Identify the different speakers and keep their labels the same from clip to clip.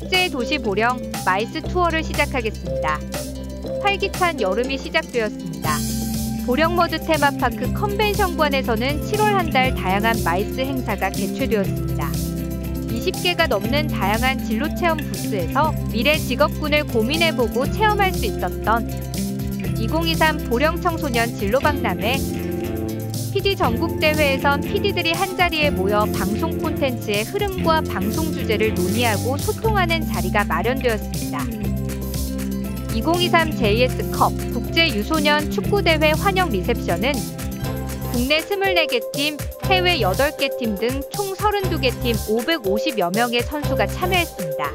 Speaker 1: 축제의 도시 보령 마이스 투어를 시작하겠습니다. 활기찬 여름이 시작되었습니다. 보령 머드 테마파크 컨벤션관에서는 7월 한 달 다양한 마이스 행사가 개최되었습니다. 20개가 넘는 다양한 진로 체험 부스에서 미래 직업군을 고민해보고 체험할 수 있었던 2023 보령 청소년 진로박람회. PD 전국대회에선 PD들이 한자리에 모여 방송 콘텐츠의 흐름과 방송 주제를 논의하고 소통하는 자리가 마련되었습니다. 2023 JS컵 국제유소년 축구대회 환영 리셉션은 국내 24개 팀, 해외 8개 팀 등 총 32개 팀 550여 명의 선수가 참여했습니다.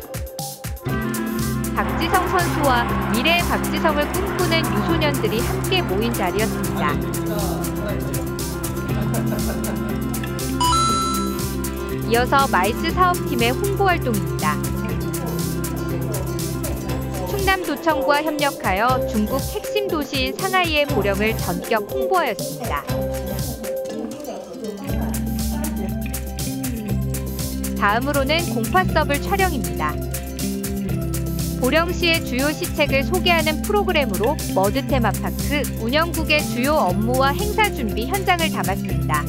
Speaker 1: 박지성 선수와 미래의 박지성을 꿈꾸는 유소년들이 함께 모인 자리였습니다. 이어서 마이스 사업팀의 홍보활동입니다. 충남도청과 협력하여 중국 핵심 도시인 상하이의 보령을 전격 홍보하였습니다. 다음으로는 공파서블 촬영입니다. 보령시의 주요 시책을 소개하는 프로그램으로 머드 테마파크 운영국의 주요 업무와 행사 준비 현장을 담았습니다.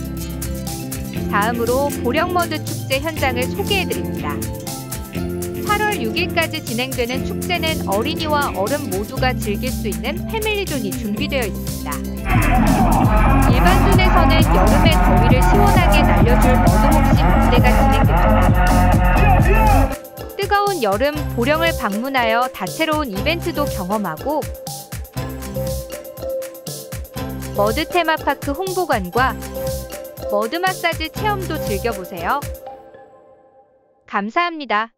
Speaker 1: 다음으로 보령 머드 축제 현장을 소개해드립니다. 8월 6일까지 진행되는 축제는 어린이와 어른 모두가 즐길 수 있는 패밀리존이 준비되어 있습니다. 일반 존에서는 여름의 더위를 시원하게 날려줄 머드복시 무대가 진행됩니다. 뜨거운 여름 보령을 방문하여 다채로운 이벤트도 경험하고 머드 테마파크 홍보관과 머드 마사지 체험도 즐겨보세요. 감사합니다.